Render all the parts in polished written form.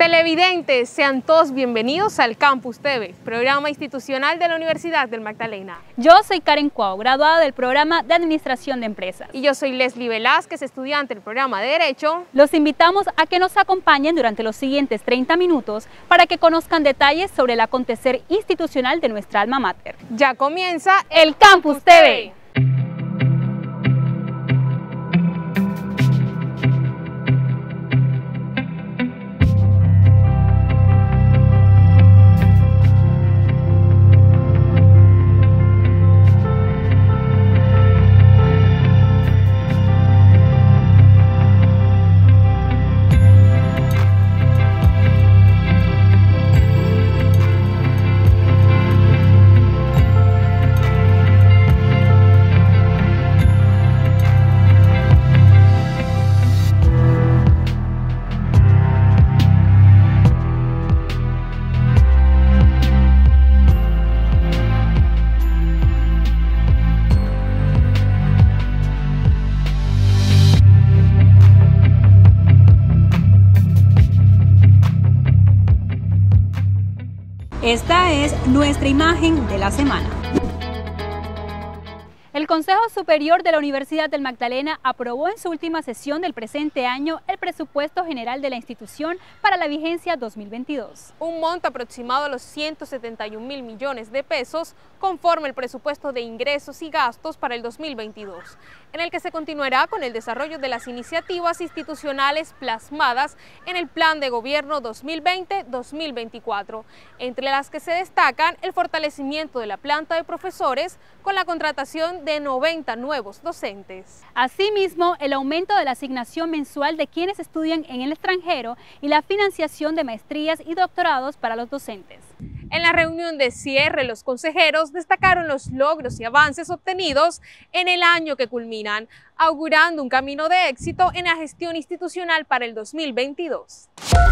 Televidentes, sean todos bienvenidos al Campus TV, programa institucional de la Universidad del Magdalena. Yo soy Karen Cuau, graduada del programa de Administración de Empresas. Y yo soy Leslie Velázquez, estudiante del programa de Derecho. Los invitamos a que nos acompañen durante los siguientes 30 minutos para que conozcan detalles sobre el acontecer institucional de nuestra alma mater. Ya comienza el Campus TV. Esta es nuestra imagen de la semana. El Consejo Superior de la Universidad del Magdalena aprobó en su última sesión del presente año el presupuesto general de la institución para la vigencia 2022. Un monto aproximado a los 171.000 millones de pesos conforme el presupuesto de ingresos y gastos para el 2022, en el que se continuará con el desarrollo de las iniciativas institucionales plasmadas en el Plan de Gobierno 2020-2024, entre las que se destacan el fortalecimiento de la planta de profesores con la contratación de 90 nuevos docentes. Asimismo, el aumento de la asignación mensual de quienes estudian en el extranjero y la financiación de maestrías y doctorados para los docentes. En la reunión de cierre, los consejeros destacaron los logros y avances obtenidos en el año que culminan, augurando un camino de éxito en la gestión institucional para el 2022.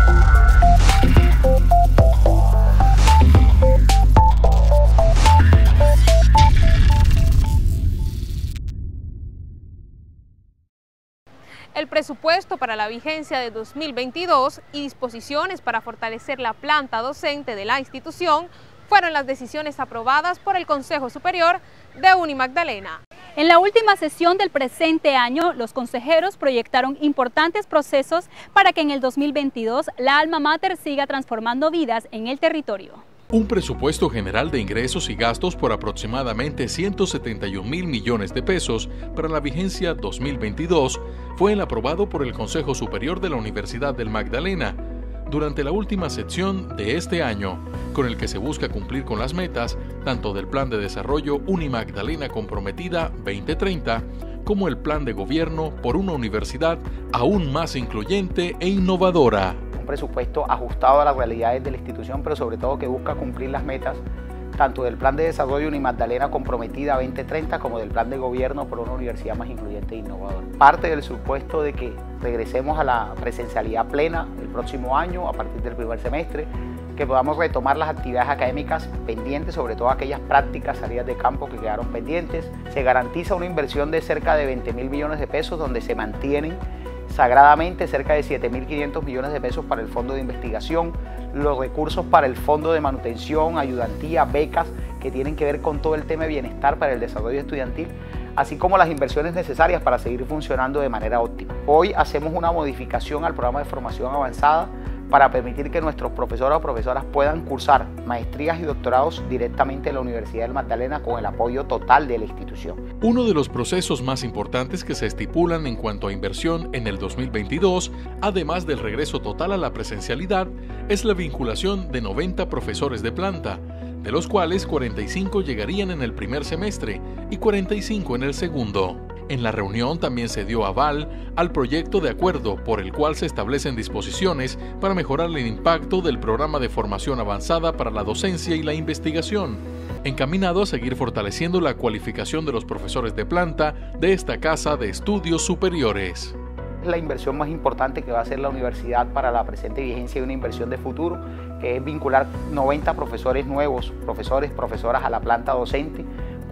El presupuesto para la vigencia de 2022 y disposiciones para fortalecer la planta docente de la institución fueron las decisiones aprobadas por el Consejo Superior de Unimagdalena. En la última sesión del presente año, los consejeros proyectaron importantes procesos para que en el 2022 la alma mater siga transformando vidas en el territorio. Un presupuesto general de ingresos y gastos por aproximadamente 171.000 millones de pesos para la vigencia 2022 fue el aprobado por el Consejo Superior de la Universidad del Magdalena durante la última sesión de este año, con el que se busca cumplir con las metas tanto del Plan de Desarrollo Unimagdalena Comprometida 2030 como el Plan de Gobierno por una universidad aún más incluyente e innovadora. Un presupuesto ajustado a las realidades de la institución, pero sobre todo que busca cumplir las metas tanto del Plan de Desarrollo Unimagdalena Comprometida 2030 como del Plan de Gobierno por una universidad más incluyente e innovadora. Parte del supuesto de que regresemos a la presencialidad plena el próximo año, a partir del primer semestre, que podamos retomar las actividades académicas pendientes, sobre todo aquellas prácticas, salidas de campo que quedaron pendientes. Se garantiza una inversión de cerca de 20.000 millones de pesos, donde se mantienen sagradamente cerca de 7.500 millones de pesos para el Fondo de Investigación, los recursos para el Fondo de Manutención, ayudantía, becas, que tienen que ver con todo el tema de bienestar para el desarrollo estudiantil, así como las inversiones necesarias para seguir funcionando de manera óptima. Hoy hacemos una modificación al programa de formación avanzada para permitir que nuestros profesores o profesoras puedan cursar maestrías y doctorados directamente en la Universidad del Magdalena con el apoyo total de la institución. Uno de los procesos más importantes que se estipulan en cuanto a inversión en el 2022, además del regreso total a la presencialidad, es la vinculación de 90 profesores de planta, de los cuales 45 llegarían en el primer semestre y 45 en el segundo. En la reunión también se dio aval al proyecto de acuerdo por el cual se establecen disposiciones para mejorar el impacto del programa de formación avanzada para la docencia y la investigación, encaminado a seguir fortaleciendo la cualificación de los profesores de planta de esta casa de estudios superiores. La inversión más importante que va a hacer la universidad para la presente vigencia y una inversión de futuro, que es vincular 90 profesores nuevos, profesoras a la planta docente,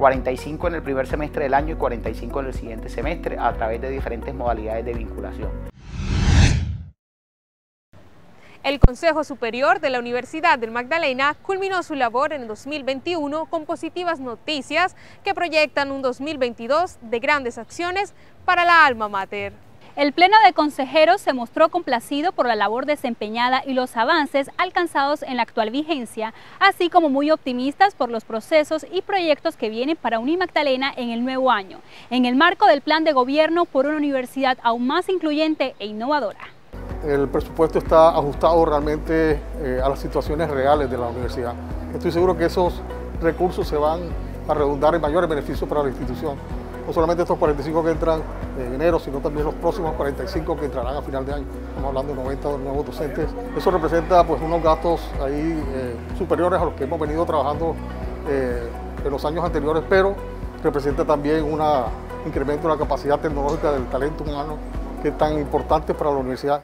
45 en el primer semestre del año y 45 en el siguiente semestre a través de diferentes modalidades de vinculación. El Consejo Superior de la Universidad del Magdalena culminó su labor en el 2021 con positivas noticias que proyectan un 2022 de grandes acciones para la alma mater. El Pleno de Consejeros se mostró complacido por la labor desempeñada y los avances alcanzados en la actual vigencia, así como muy optimistas por los procesos y proyectos que vienen para Unimagdalena en el nuevo año, en el marco del Plan de Gobierno por una universidad aún más incluyente e innovadora. El presupuesto está ajustado realmente a las situaciones reales de la universidad. Estoy seguro que esos recursos se van a redundar en mayores beneficios para la institución. No solamente estos 45 que entran en enero, sino también los próximos 45 que entrarán a final de año. Estamos hablando de 90 nuevos docentes. Eso representa pues, unos gastos ahí superiores a los que hemos venido trabajando en los años anteriores, pero representa también un incremento de la capacidad tecnológica del talento humano que es tan importante para la universidad.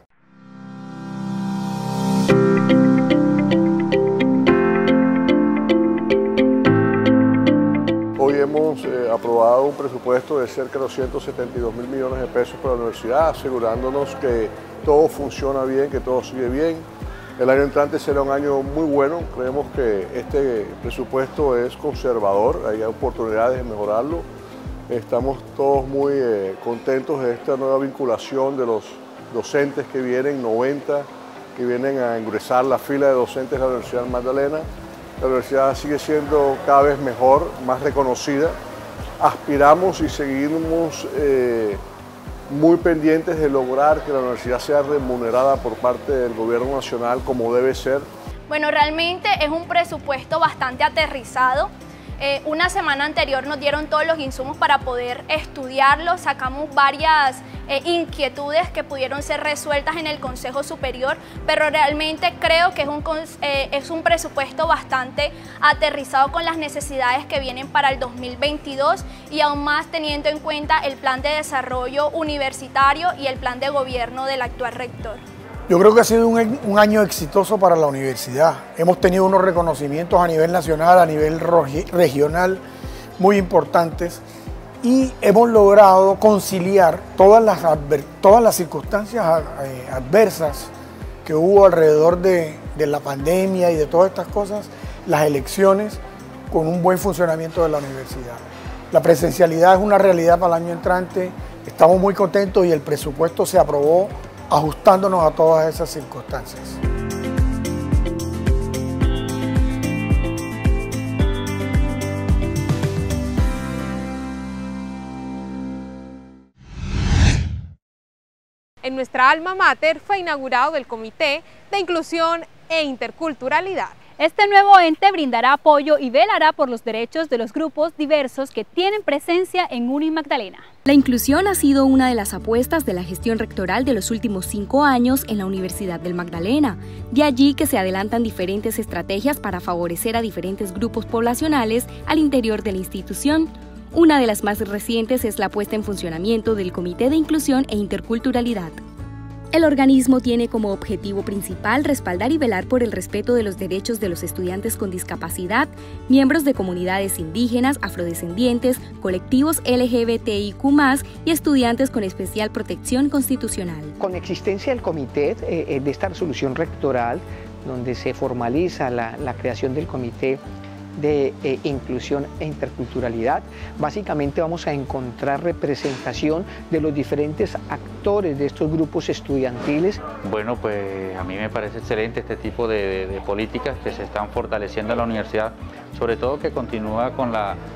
Hoy hemos aprobado un presupuesto de cerca de 272.000 millones de pesos para la universidad, asegurándonos que todo funciona bien, que todo sigue bien. El año entrante será un año muy bueno. Creemos que este presupuesto es conservador, hay oportunidades de mejorarlo. Estamos todos muy contentos de esta nueva vinculación de los docentes que vienen, 90, que vienen a ingresar la fila de docentes de la Universidad del Magdalena. La universidad sigue siendo cada vez mejor, más reconocida. Aspiramos y seguimos muy pendientes de lograr que la universidad sea remunerada por parte del gobierno nacional como debe ser. Bueno, realmente es un presupuesto bastante aterrizado. Una semana anterior nos dieron todos los insumos para poder estudiarlo, sacamos varias inquietudes que pudieron ser resueltas en el Consejo Superior, pero realmente creo que es un presupuesto bastante aterrizado con las necesidades que vienen para el 2022 y aún más teniendo en cuenta el plan de desarrollo universitario y el plan de gobierno del actual rector. Yo creo que ha sido un año exitoso para la universidad. Hemos tenido unos reconocimientos a nivel nacional, a nivel regional, muy importantes y hemos logrado conciliar todas las circunstancias adversas que hubo alrededor de la pandemia y de todas estas cosas, las elecciones, con un buen funcionamiento de la universidad. La presencialidad es una realidad para el año entrante, estamos muy contentos y el presupuesto se aprobó ajustándonos a todas esas circunstancias. En nuestra alma mater fue inaugurado el Comité de Inclusión e Interculturalidad. Este nuevo ente brindará apoyo y velará por los derechos de los grupos diversos que tienen presencia en Unimagdalena. La inclusión ha sido una de las apuestas de la gestión rectoral de los últimos 5 años en la Universidad del Magdalena. De allí que se adelantan diferentes estrategias para favorecer a diferentes grupos poblacionales al interior de la institución. Una de las más recientes es la puesta en funcionamiento del Comité de Inclusión e Interculturalidad. El organismo tiene como objetivo principal respaldar y velar por el respeto de los derechos de los estudiantes con discapacidad, miembros de comunidades indígenas, afrodescendientes, colectivos LGBTIQ+, y estudiantes con especial protección constitucional. Con la existencia del comité, de esta resolución rectoral, donde se formaliza la creación del Comité de Inclusión e Interculturalidad, básicamente vamos a encontrar representación de los diferentes actores de estos grupos estudiantiles. Bueno, pues a mí me parece excelente este tipo de políticas que se están fortaleciendo en la universidad, sobre todo que continúa con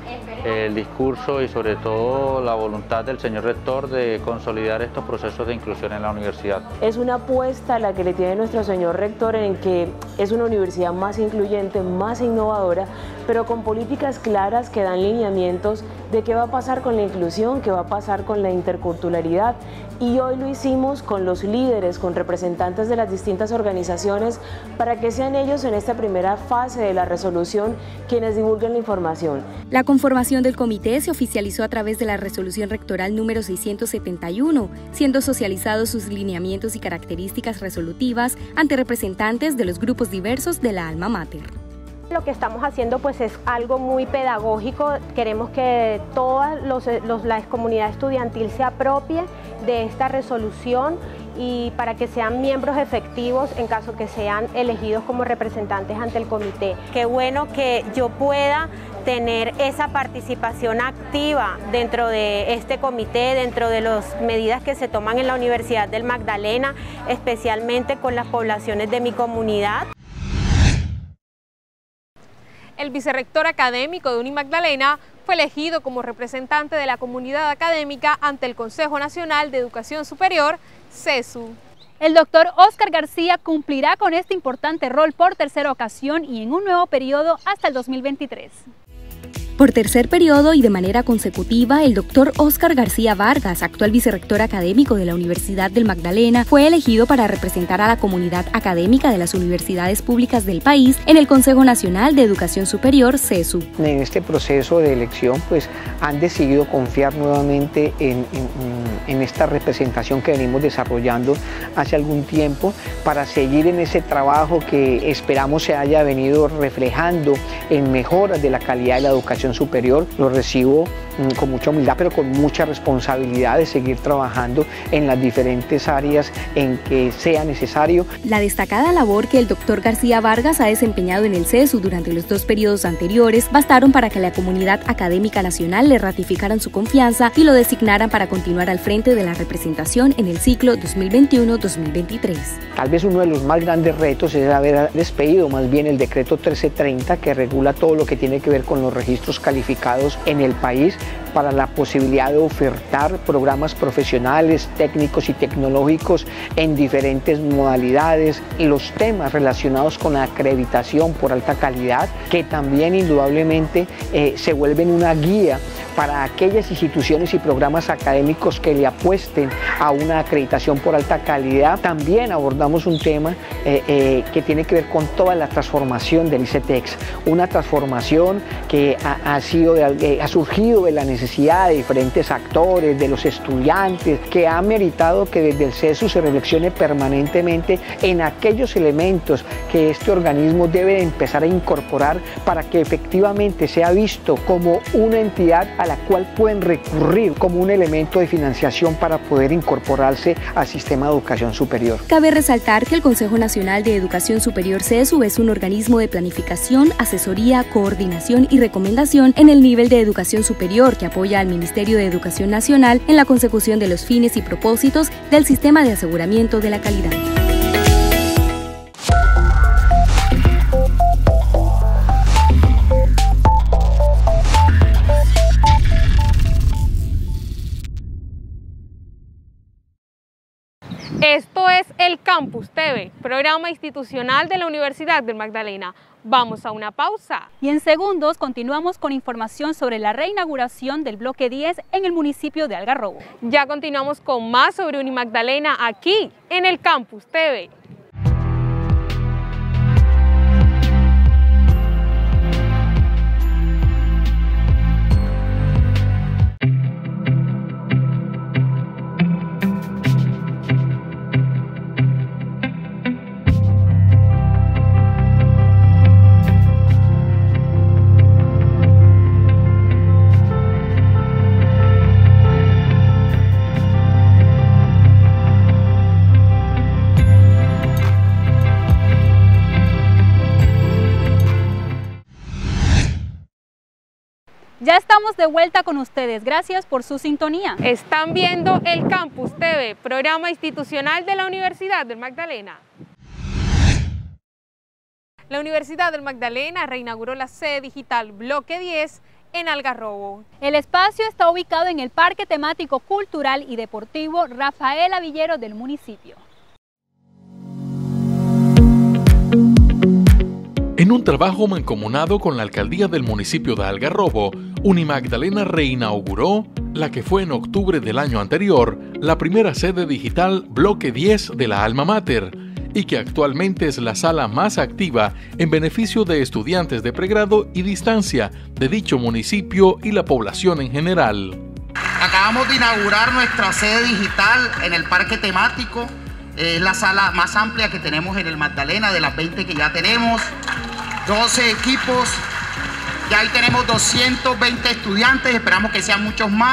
el discurso y sobre todo la voluntad del señor rector de consolidar estos procesos de inclusión en la universidad. Es una apuesta la que le tiene nuestro señor rector en que es una universidad más incluyente, más innovadora, pero con políticas claras que dan lineamientos de qué va a pasar con la inclusión, qué va a pasar con la interculturalidad. Y hoy lo hicimos con los líderes, con representantes de las distintas organizaciones, para que sean ellos en esta primera fase de la resolución quienes divulguen la información. La conformación del comité se oficializó a través de la resolución rectoral número 671, siendo socializados sus lineamientos y características resolutivas ante representantes de los grupos diversos de la alma mater. Lo que estamos haciendo pues es algo muy pedagógico. Queremos que toda la comunidad estudiantil se apropie de esta resolución y para que sean miembros efectivos en caso que sean elegidos como representantes ante el comité. Qué bueno que yo pueda tener esa participación activa dentro de este comité, dentro de las medidas que se toman en la Universidad del Magdalena, especialmente con las poblaciones de mi comunidad. El vicerrector académico de Unimagdalena fue elegido como representante de la comunidad académica ante el Consejo Nacional de Educación Superior, CESU. El doctor Óscar García cumplirá con este importante rol por tercera ocasión y en un nuevo periodo hasta el 2023. Por tercer periodo y de manera consecutiva, el doctor Óscar García Vargas, actual vicerrector académico de la Universidad del Magdalena, fue elegido para representar a la comunidad académica de las universidades públicas del país en el Consejo Nacional de Educación Superior, CESU. En este proceso de elección, pues han decidido confiar nuevamente en esta representación que venimos desarrollando hace algún tiempo para seguir en ese trabajo que esperamos se haya venido reflejando en mejoras de la calidad de la educación superior. Lo recibo con mucha humildad, pero con mucha responsabilidad de seguir trabajando en las diferentes áreas en que sea necesario. La destacada labor que el doctor García Vargas ha desempeñado en el CESU durante los 2 periodos anteriores bastaron para que la comunidad académica nacional le ratificaran su confianza y lo designaran para continuar al frente de la representación en el ciclo 2021-2023. Tal vez uno de los más grandes retos es haber despedido más bien el decreto 1330 que regula todo lo que tiene que ver con los registros calificados en el país para la posibilidad de ofertar programas profesionales, técnicos y tecnológicos en diferentes modalidades y los temas relacionados con la acreditación por alta calidad, que también indudablemente se vuelven una guía para aquellas instituciones y programas académicos que le apuesten a una acreditación por alta calidad. También abordamos un tema que tiene que ver con toda la transformación del ICETEX, una transformación que ha surgido de la necesidad de diferentes actores, de los estudiantes, que ha meritado que desde el CESU se reflexione permanentemente en aquellos elementos que este organismo debe empezar a incorporar para que efectivamente sea visto como una entidad a la cual pueden recurrir como un elemento de financiación para poder incorporarse al sistema de educación superior. Cabe resaltar que el Consejo Nacional de Educación Superior CESU es un organismo de planificación, asesoría, coordinación y recomendación en el nivel de educación superior que apoya al Ministerio de Educación Nacional en la consecución de los fines y propósitos del sistema de aseguramiento de la calidad. Esto es el Campus TV, programa institucional de la Universidad del Magdalena. Vamos a una pausa. Y en segundos continuamos con información sobre la reinauguración del bloque 10 en el municipio de Algarrobo. Ya continuamos con más sobre Unimagdalena aquí en el Campus TV. Ya estamos de vuelta con ustedes, gracias por su sintonía. Están viendo el Campus TV, programa institucional de la Universidad del Magdalena. La Universidad del Magdalena reinauguró la sede digital Bloque 10 en Algarrobo. El espacio está ubicado en el Parque Temático Cultural y Deportivo Rafael Avillero del municipio. En un trabajo mancomunado con la alcaldía del municipio de Algarrobo, Unimagdalena reinauguró la que fue en octubre del año anterior la primera sede digital Bloque 10 de la Alma Mater y que actualmente es la sala más activa en beneficio de estudiantes de pregrado y distancia de dicho municipio y la población en general. Acabamos de inaugurar nuestra sede digital en el parque temático. Es la sala más amplia que tenemos en el Magdalena, de las 20 que ya tenemos, 12 equipos, ya ahí tenemos 220 estudiantes, esperamos que sean muchos más.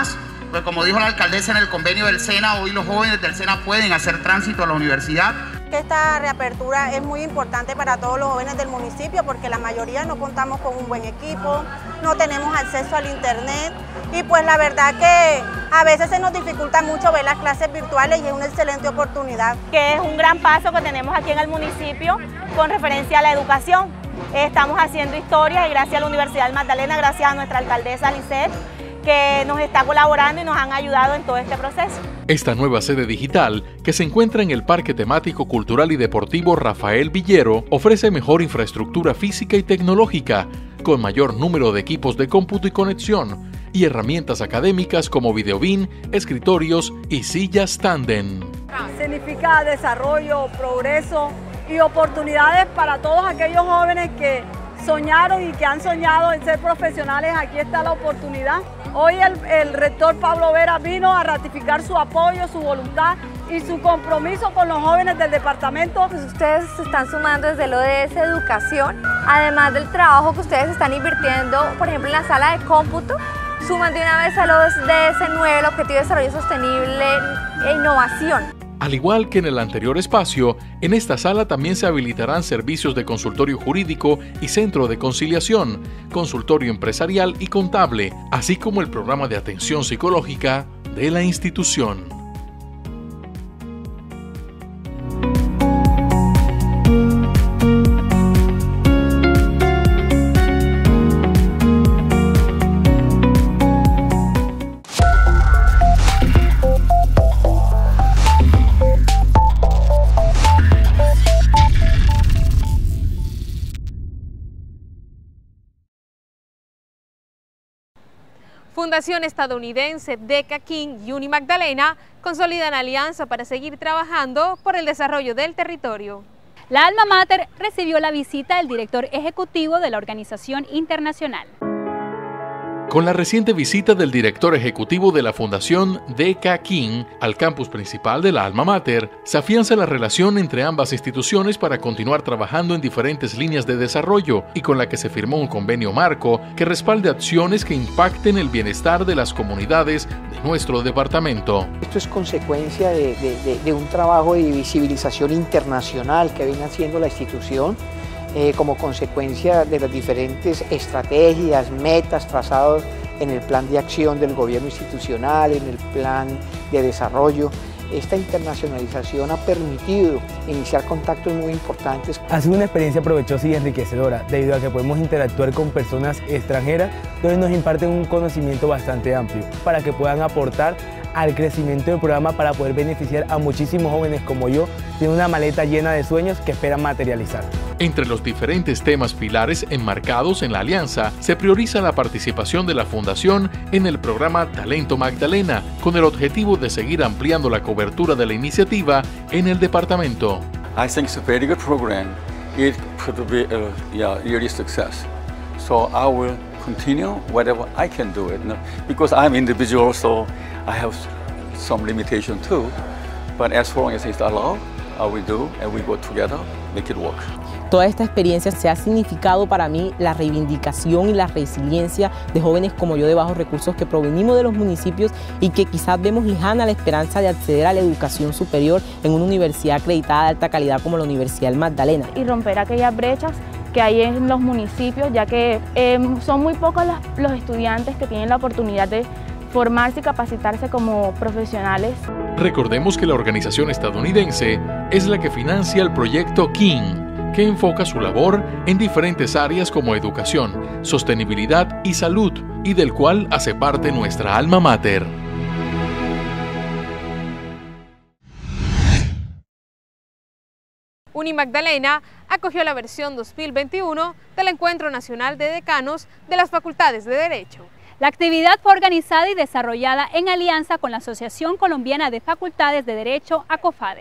Pues como dijo la alcaldesa en el convenio del SENA, hoy los jóvenes del SENA pueden hacer tránsito a la universidad. Esta reapertura es muy importante para todos los jóvenes del municipio porque la mayoría no contamos con un buen equipo, no tenemos acceso al internet y pues la verdad que a veces se nos dificulta mucho ver las clases virtuales y es una excelente oportunidad. Que es un gran paso que tenemos aquí en el municipio con referencia a la educación. Estamos haciendo historia y gracias a la Universidad del Magdalena, gracias a nuestra alcaldesa Lisset, que nos está colaborando y nos han ayudado en todo este proceso. Esta nueva sede digital, que se encuentra en el Parque Temático Cultural y Deportivo Rafael Villero, ofrece mejor infraestructura física y tecnológica, con mayor número de equipos de cómputo y conexión, y herramientas académicas como videobeam, escritorios y sillas tándem. Significa desarrollo, progreso y oportunidades para todos aquellos jóvenes que soñaron y que han soñado en ser profesionales. Aquí está la oportunidad. Hoy el rector Pablo Vera vino a ratificar su apoyo, su voluntad y su compromiso con los jóvenes del departamento. Pues ustedes se están sumando desde lo de esa educación, además del trabajo que ustedes están invirtiendo, por ejemplo, en la sala de cómputo, suman de una vez a los DS9, el Objetivo de Desarrollo Sostenible e Innovación. Al igual que en el anterior espacio, en esta sala también se habilitarán servicios de consultorio jurídico y centro de conciliación, consultorio empresarial y contable, así como el programa de atención psicológica de la institución. Fundación estadounidense DECA King y Unimagdalena consolidan alianza para seguir trabajando por el desarrollo del territorio. La Alma Mater recibió la visita del director ejecutivo de la organización internacional. Con la reciente visita del director ejecutivo de la Fundación DECA King al campus principal de la Alma Mater, se afianza la relación entre ambas instituciones para continuar trabajando en diferentes líneas de desarrollo y con la que se firmó un convenio marco que respalde acciones que impacten el bienestar de las comunidades de nuestro departamento. Esto es consecuencia de un trabajo de visibilización internacional que viene haciendo la institución. Como consecuencia de las diferentes estrategias, metas trazadas en el plan de acción del gobierno institucional, en el plan de desarrollo. Esta internacionalización ha permitido iniciar contactos muy importantes. Ha sido una experiencia provechosa y enriquecedora, debido a que podemos interactuar con personas extranjeras, donde nos imparten un conocimiento bastante amplio, para que puedan aportar al crecimiento del programa para poder beneficiar a muchísimos jóvenes como yo, de una maleta llena de sueños que esperan materializar. Entre los diferentes temas pilares enmarcados en la alianza, se prioriza la participación de la Fundación en el programa Talento Magdalena, con el objetivo de seguir ampliando la cobertura de la iniciativa en el departamento. I think it's a very good program. It could be a really success. So I will continue whatever I can do it. Because I'm individual, so I have some limitation too. But as long as it's allowed, I will do, and we go together, make it work. Toda esta experiencia se ha significado para mí la reivindicación y la resiliencia de jóvenes como yo de bajos recursos que provenimos de los municipios y que quizás vemos lejana la esperanza de acceder a la educación superior en una universidad acreditada de alta calidad como la Universidad del Magdalena. Y romper aquellas brechas que hay en los municipios, ya que son muy pocos los estudiantes que tienen la oportunidad de formarse y capacitarse como profesionales. Recordemos que la organización estadounidense es la que financia el proyecto King, que enfoca su labor en diferentes áreas como educación, sostenibilidad y salud, y del cual hace parte nuestra alma mater. Unimagdalena acogió la versión 2021 del Encuentro Nacional de Decanos de las Facultades de Derecho. La actividad fue organizada y desarrollada en alianza con la Asociación Colombiana de Facultades de Derecho, ACOFADE.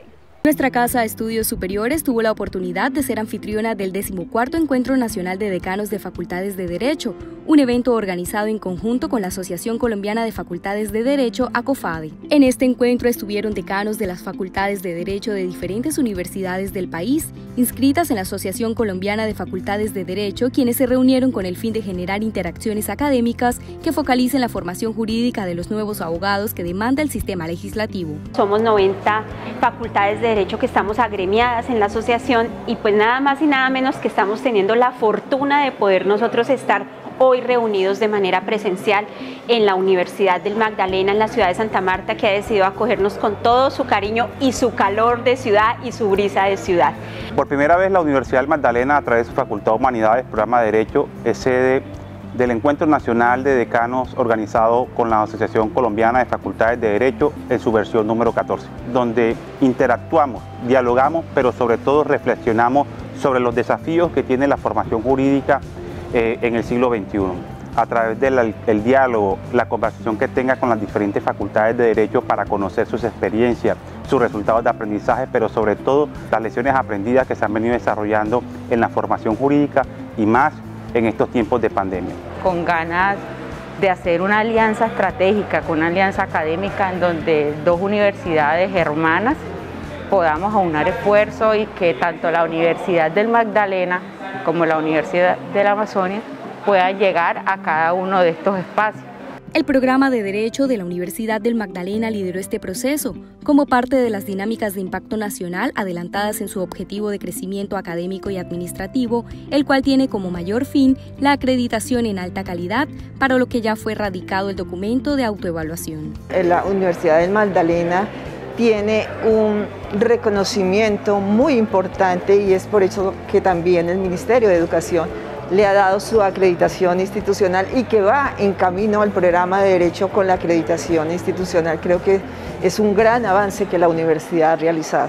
Nuestra Casa de Estudios Superiores tuvo la oportunidad de ser anfitriona del 14º Encuentro Nacional de Decanos de Facultades de Derecho, un evento organizado en conjunto con la Asociación Colombiana de Facultades de Derecho, ACOFADE. En este encuentro estuvieron decanos de las facultades de Derecho de diferentes universidades del país, inscritas en la Asociación Colombiana de Facultades de Derecho, quienes se reunieron con el fin de generar interacciones académicas que focalicen la formación jurídica de los nuevos abogados que demanda el sistema legislativo. Somos 90 facultades de Derecho que estamos agremiadas en la asociación y pues nada más y nada menos que estamos teniendo la fortuna de poder nosotros estar hoy reunidos de manera presencial en la Universidad del Magdalena, en la ciudad de Santa Marta, que ha decidido acogernos con todo su cariño y su calor de ciudad y su brisa de ciudad. Por primera vez la Universidad del Magdalena, a través de su Facultad de Humanidades, Programa de Derecho, es sede del Encuentro Nacional de Decanos organizado con la Asociación Colombiana de Facultades de Derecho en su versión número 14, donde interactuamos, dialogamos, pero sobre todo reflexionamos sobre los desafíos que tiene la formación jurídica en el siglo XXI, a través del diálogo, la conversación que tenga con las diferentes facultades de Derecho para conocer sus experiencias, sus resultados de aprendizaje, pero sobre todo las lecciones aprendidas que se han venido desarrollando en la formación jurídica y más en estos tiempos de pandemia. Con ganas de hacer una alianza estratégica, con una alianza académica en donde dos universidades hermanas podamos aunar esfuerzos y que tanto la Universidad del Magdalena como la Universidad de la Amazonia puedan llegar a cada uno de estos espacios. El programa de Derecho de la Universidad del Magdalena lideró este proceso como parte de las dinámicas de impacto nacional adelantadas en su objetivo de crecimiento académico y administrativo, el cual tiene como mayor fin la acreditación en alta calidad, para lo que ya fue radicado el documento de autoevaluación. La Universidad del Magdalena tiene un reconocimiento muy importante y es por eso que también el Ministerio de Educación le ha dado su acreditación institucional y que va en camino al programa de Derecho con la acreditación institucional. Creo que es un gran avance que la universidad ha realizado.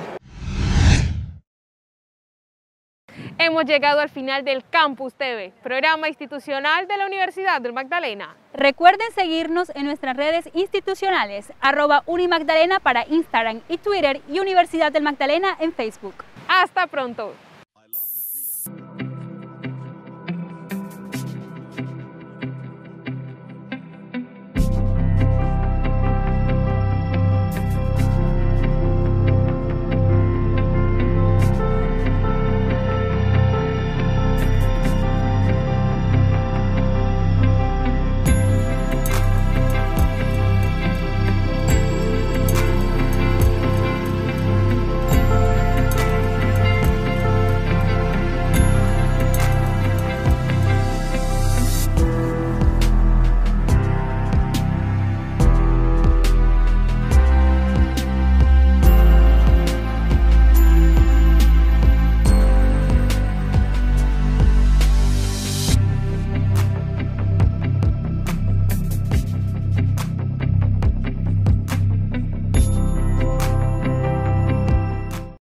Hemos llegado al final del Campus TV, programa institucional de la Universidad del Magdalena. Recuerden seguirnos en nuestras redes institucionales, @Unimagdalena para Instagram y Twitter y Universidad del Magdalena en Facebook. Hasta pronto.